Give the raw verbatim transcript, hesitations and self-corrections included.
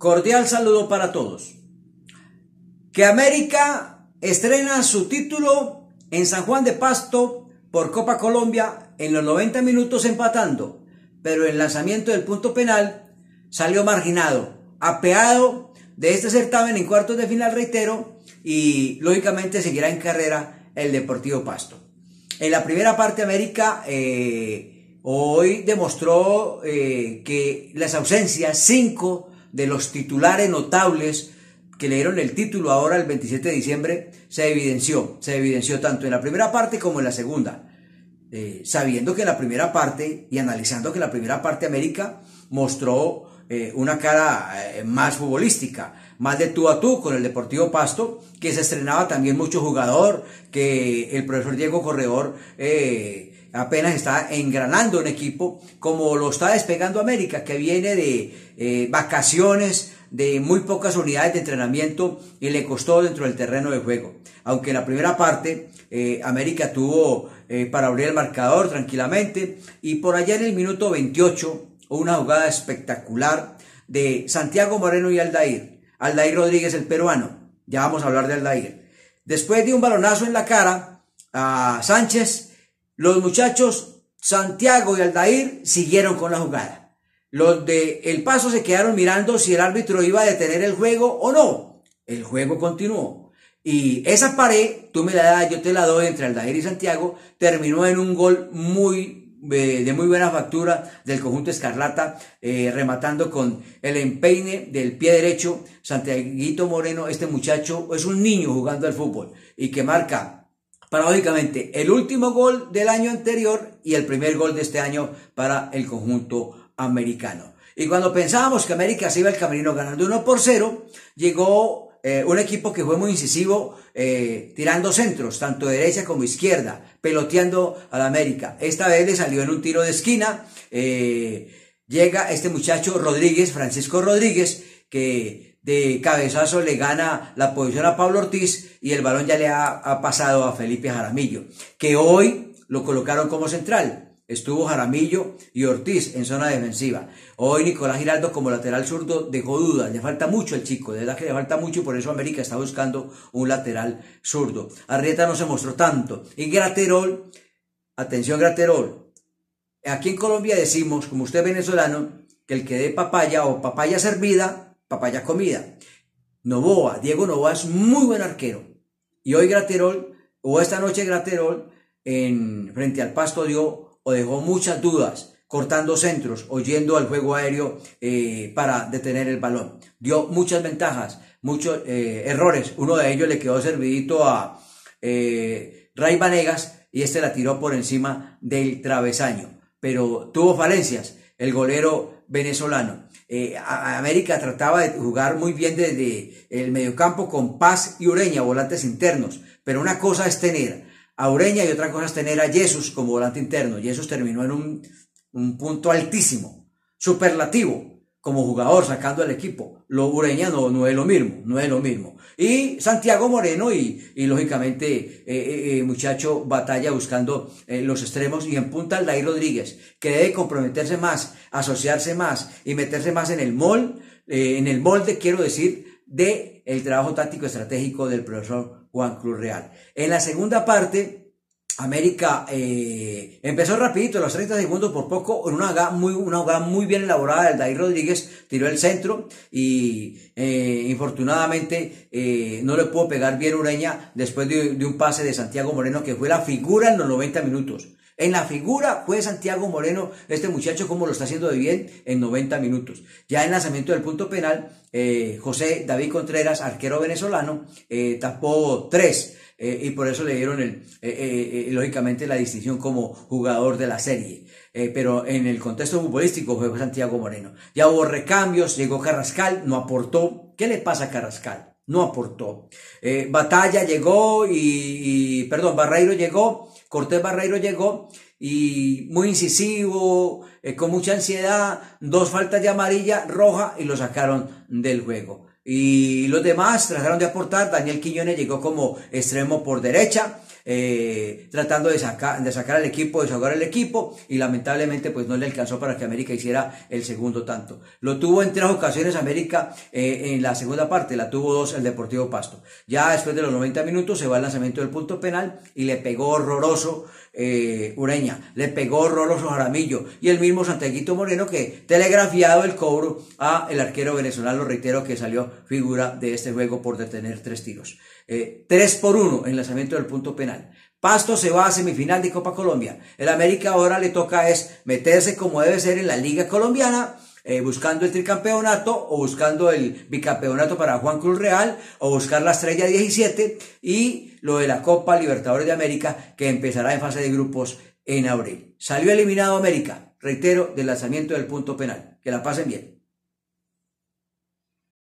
Cordial saludo para todos. Que América estrena su título en San Juan de Pasto por Copa Colombia en los noventa minutos empatando, pero el lanzamiento del punto penal salió marginado, apeado de este certamen en cuartos de final, reitero, y lógicamente seguirá en carrera el Deportivo Pasto. En la primera parte América eh, hoy demostró eh, que las ausencias, cinco de los titulares notables que le dieron el título ahora el veintisiete de diciembre, se evidenció, se evidenció tanto en la primera parte como en la segunda, eh, sabiendo que en la primera parte y analizando que en la primera parte América mostró eh, una cara eh, más futbolística, más de tú a tú con el Deportivo Pasto, que se estrenaba también mucho jugador, que el profesor Diego Corredor eh, apenas está engranando un equipo, como lo está despegando América, que viene de eh, vacaciones, de muy pocas unidades de entrenamiento y le costó dentro del terreno de juego. Aunque en la primera parte eh, América tuvo eh, para abrir el marcador tranquilamente, y por allá en el minuto veintiocho una jugada espectacular de Santiago Moreno y Aldair. Aldair Rodríguez, el peruano, ya vamos a hablar de Aldair. Después de un balonazo en la cara a Sánchez, los muchachos Santiago y Aldair siguieron con la jugada. Los de El Paso se quedaron mirando si el árbitro iba a detener el juego o no. El juego continuó. Y esa pared, tú me la das, yo te la doy, entre Aldair y Santiago, terminó en un gol muy eh, de muy buena factura del conjunto Escarlata, eh, rematando con el empeine del pie derecho. Santiaguito Moreno, este muchacho, es un niño jugando al fútbol y que marca paradójicamente el último gol del año anterior y el primer gol de este año para el conjunto americano. Y cuando pensábamos que América se iba al camerino ganando uno por cero, llegó eh, un equipo que fue muy incisivo, eh, tirando centros, tanto de derecha como izquierda, peloteando a la América. Esta vez le salió en un tiro de esquina, eh, llega este muchacho Rodríguez, Francisco Rodríguez, que de cabezazo le gana la posición a Pablo Ortiz y el balón ya le ha, ha pasado a Felipe Jaramillo, que hoy lo colocaron como central. Estuvo Jaramillo y Ortiz en zona defensiva. Hoy Nicolás Giraldo como lateral zurdo dejó dudas. Le falta mucho al chico, de verdad que le falta mucho, y por eso América está buscando un lateral zurdo. Arrieta no se mostró tanto. Y Graterol, atención Graterol. Aquí en Colombia decimos, como usted es venezolano, que el que dé papaya o papaya servida, papaya comida. Novoa, Diego Novoa es muy buen arquero. Y hoy Graterol, o esta noche Graterol, en, frente al Pasto dio o dejó muchas dudas, cortando centros, oyendo al juego aéreo eh, para detener el balón. Dio muchas ventajas, muchos eh, errores. Uno de ellos le quedó servidito a eh, Ray Vanegas y este la tiró por encima del travesaño. Pero tuvo falencias el golero venezolano. Eh, a, a América trataba de jugar muy bien desde el mediocampo con Paz y Ureña, volantes internos. Pero una cosa es tener a Ureña y otra cosa es tener a Jesús como volante interno. Jesús terminó en un, un punto altísimo, superlativo, como jugador sacando al equipo. Lo Ureña no, no es lo mismo, no es lo mismo. Y Santiago Moreno y, y lógicamente eh, eh, eh, muchacho batalla buscando eh, los extremos, y en punta Aldair Rodríguez, que debe comprometerse más, asociarse más y meterse más en el molde, eh, en el molde quiero decir, de el trabajo táctico estratégico del profesor Juan Cruz Real. En la segunda parte, América eh, empezó rapidito, los treinta segundos por poco, en una jugada muy, una jugada muy bien elaborada de Aldair Rodríguez, tiró el centro y eh, infortunadamente eh, no le pudo pegar bien Ureña después de, de un pase de Santiago Moreno, que fue la figura en los noventa minutos. En la figura fue Santiago Moreno, este muchacho como lo está haciendo de bien en noventa minutos. Ya en lanzamiento del punto penal, eh, José David Contreras, arquero venezolano, eh, tapó tres. Eh, y por eso le dieron el, eh, eh, lógicamente la distinción como jugador de la serie. Eh, pero en el contexto futbolístico fue Santiago Moreno. Ya hubo recambios, llegó Carrascal, no aportó. ¿Qué le pasa a Carrascal? No aportó. Eh, Batalla llegó y, y, perdón, Barreiro llegó, Cortés Barreiro llegó y muy incisivo, eh, con mucha ansiedad, dos faltas de amarilla, roja, y lo sacaron del juego. Y los demás trataron de aportar. Daniel Quiñones llegó como extremo por derecha, eh, tratando de, sacar de sacar al equipo, desahogar al equipo, y lamentablemente pues no le alcanzó para que América hiciera el segundo tanto. Lo tuvo en tres ocasiones América eh, en la segunda parte, la tuvo dos el Deportivo Pasto. Ya después de los noventa minutos se va al lanzamiento del punto penal y le pegó horroroso eh, Ureña, le pegó horroroso Jaramillo y el mismo Santiaguito Moreno, que telegrafiado el cobro a el arquero venezolano, reitero, que salió figura de este juego por detener tres tiros. Eh, tres por uno en lanzamiento del punto penal. Pasto se va a semifinal de Copa Colombia. El América ahora le toca es meterse como debe ser en la Liga Colombiana, eh, buscando el tricampeonato o buscando el bicampeonato para Juan Cruz Real o buscar la estrella diecisiete y lo de la Copa Libertadores de América, que empezará en fase de grupos en abril. Salió eliminado América, reitero, del lanzamiento del punto penal. Que la pasen bien.